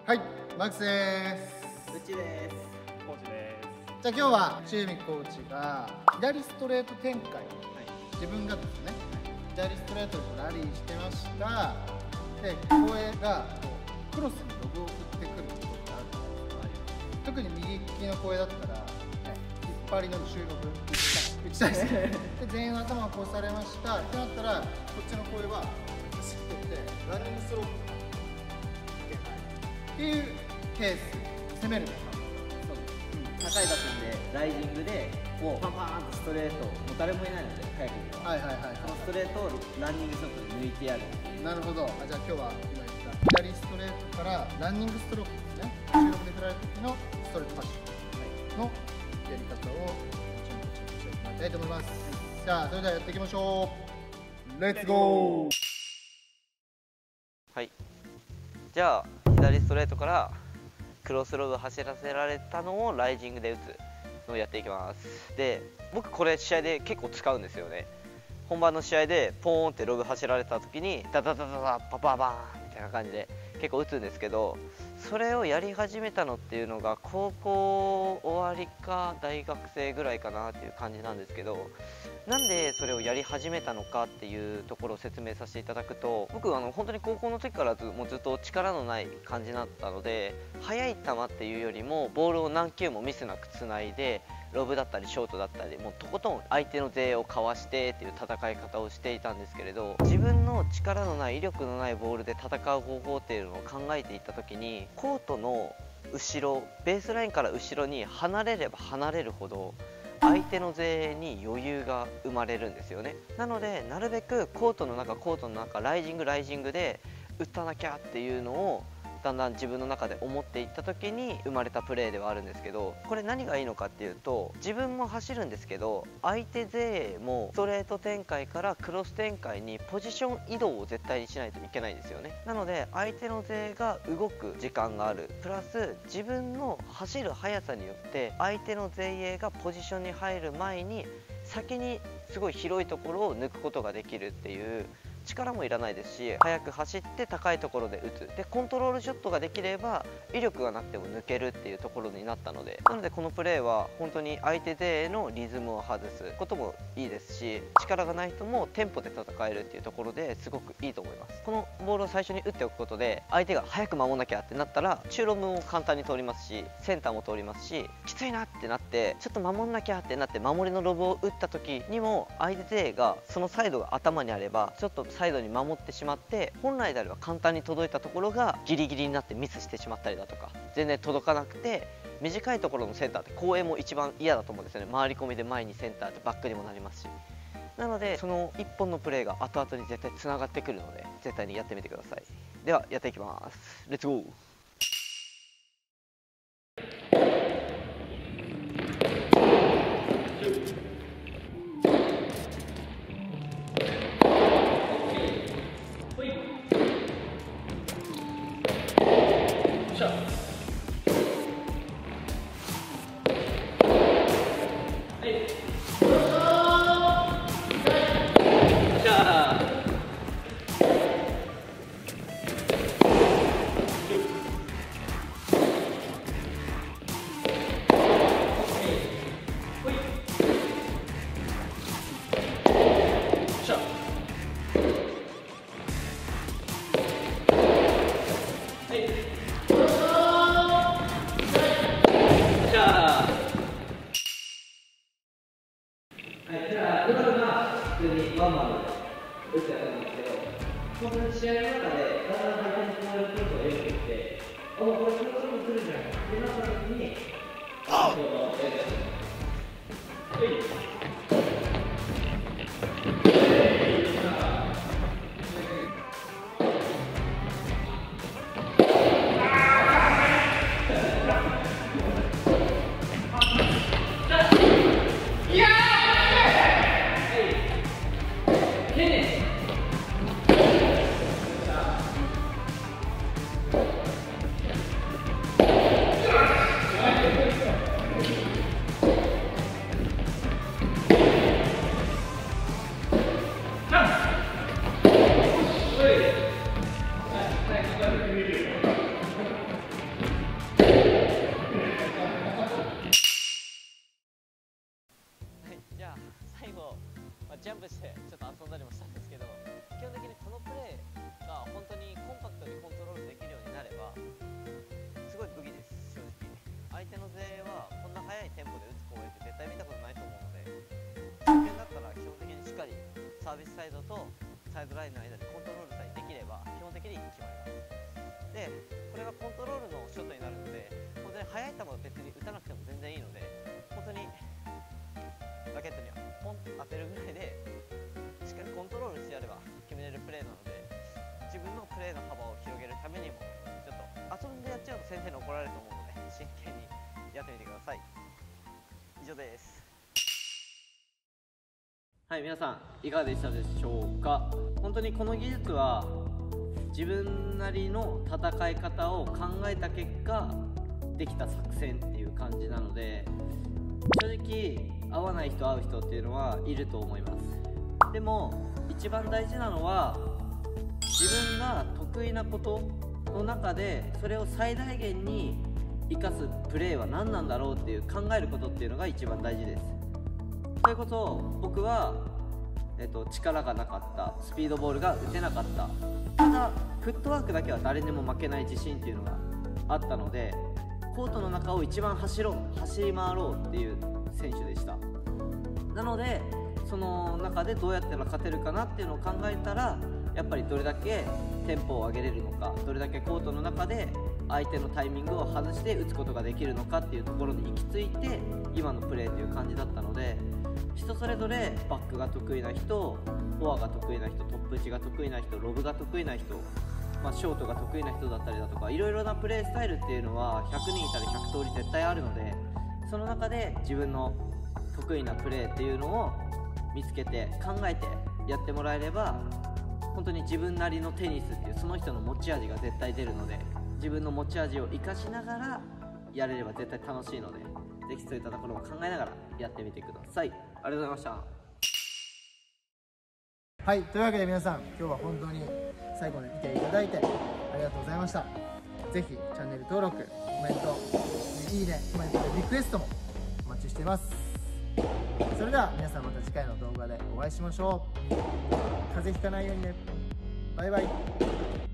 はい、マックスです。 うちです。 コーチです。 じゃあ今日はチーミコーチが左ストレート展開、自分がですね、左ストレートでラリーしてました。で、声がクロスにロブを振ってくることがあるんです。特に右利きの声だったら、引っ張りの中ロブ打ちたいですね。で、全員の頭を越されましたってなったら、こっちの声は走ってってランニングスロープっていうケース、攻めるのか。 高い打点でライジングでもうパンパーンとストレート、もう誰もいないので早くには、そのストレートをランニングショットで抜いてやる。 なるほど。じゃあ今日は今言った左ストレートからランニングストロークですね、収録で振られた時のストレートパッシュのやり方をチェックしてもらいたいと思います。じゃあそれではやっていきましょう。レッツゴー。 はい、じゃあ左ストレートからクロスロブ走らせられたのをライジングで打つのをやっていきます。で、僕これ試合で結構使うんですよね。本番の試合でポーンってロブ走られた時にダダダダダパパバーンみたいな感じで結構打つんですけど、それをやり始めたのっていうのが高校終わりか大学生ぐらいかなっていう感じなんですけど、なんでそれをやり始めたのかっていうところを説明させていただくと、僕本当に高校の時からもうずっと力のない感じだったので、速い球っていうよりもボールを何球もミスなくつないでロブだったりショートだったり、もうとことん相手の前衛をかわしてっていう戦い方をしていたんですけれど、自分の力のない威力のないボールで戦う方法っていうのを考えていった時に、コートの後ろ、ベースラインから後ろに離れれば離れるほど相手の前衛に余裕が生まれるんですよね。なのでなるべくコートの中ライジングで打たなきゃっていうのをだんだん自分の中で思っていった時に生まれたプレーではあるんですけど、これ何がいいのかっていうと、自分も走るんですけど相手前衛もストレート展開からクロス展開にポジション移動を絶対にしないといけないんですよね。なので相手の前衛が動く時間がある、プラス自分の走る速さによって相手の前衛がポジションに入る前に先にすごい広いところを抜くことができるっていう、力もいらないですし、速く走って高いところで打つ、でコントロールショットができれば威力がなくても抜けるっていうところになったので、なのでこのプレーは本当に相手前衛のリズムを外すこともいいですし、力がない人もテンポで戦えるっていうところですごくいいと思います。このボールを最初に打っておくことで、相手が早く守んなきゃってなったら中ロブも簡単に通りますし、センターも通りますし、きついなってなってちょっと守んなきゃってなって守りのロブを打った時にも、相手前衛がそのサイドが頭にあればちょっとサイドに守ってしまって、本来であれば簡単に届いたところがギリギリになってミスしてしまったりだとか、全然届かなくて短いところのセンターって後衛も一番嫌だと思うんですよね。回り込みで前にセンターってバックにもなりますし、なのでその1本のプレーが後々に絶対つながってくるので、絶対にやってみてください。ではやっていきます。レッツゴー。普通にワンマンで打ってやったんですけど、本当に試合の中でだんだん相手の攻撃力が良くてきて、これクロスロブ来るじゃんってなった時に、 最後、ジャンプしてちょっと遊んだりもしたんですけど、基本的にこのプレーが本当にコンパクトにコントロールできるようになればすごい武器です。正直相手の前衛はこんな速いテンポで打つ攻撃絶対見たことないと思うので、初見だったら基本的にしっかりサービスサイドとサイドラインの間でコントロールさえできれば基本的に決まります。でこれがコントロールのショットになるので、本当に速い球を別に打たなくても全然いいので、本当にラケットにはポンと当てるぐらいでしっかりコントロールしてやれば決めれるプレーなので、自分のプレーの幅を広げるためにもちょっと遊んでやっちゃうと先生に怒られると思うので、真剣にやってみてください。以上です。 はい、皆さんいかがでしたでしょうか。本当にこの技術は自分なりの戦い方を考えた結果できた作戦っていう感じなので、正直合わない人合う人っていうのはいると思います。でも一番大事なのは自分が得意なことの中でそれを最大限に生かすプレーは何なんだろうっていう考えることっていうのが一番大事です。ということを僕は、力がなかった、スピードボールが打てなかった、ただフットワークだけは誰にも負けない自信っていうのがあったので、コートの中を一番走り回ろうっていう選手でした。なのでその中でどうやったら勝てるかなっていうのを考えたら、やっぱりどれだけテンポを上げれるのか、どれだけコートの中で相手のタイミングを外して打つことができるのかっていうところに行き着いて今のプレーという感じだったので、人それぞれバックが得意な人、フォアが得意な人、トップ打ちが得意な人、ロブが得意な人、ショートが得意な人だったりだとか、いろいろなプレースタイルっていうのは100人いたら100通り絶対あるので、その中で自分の得意なプレーっていうのを見つけて考えてやってもらえれば、本当に自分なりのテニスっていうその人の持ち味が絶対出るので、自分の持ち味を生かしながらやれれば絶対楽しいので、ぜひそういったところも考えながらやってみてください。ありがとうございました。 はい、というわけで皆さん、今日は本当に最後まで見ていただいてありがとうございました。ぜひチャンネル登録、コメント、いいね、コメントでリクエストもお待ちしています。それでは皆さん、また次回の動画でお会いしましょう。風邪ひかないようにね。バイバイ。